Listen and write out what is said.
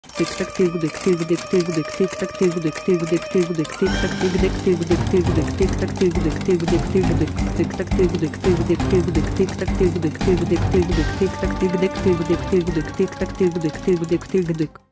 tic tac tic dic tic dic tic dic tic tac tic dic tic dic tic dic tic tac tic dic tic dic tic dic tic tac tic dic tic dic tic dic tic tac tic dic tic dic tic dic tic tac tic dic tic dic tic dic tic tac tic dic tic dic tic dic tic tac tic dic tic dic.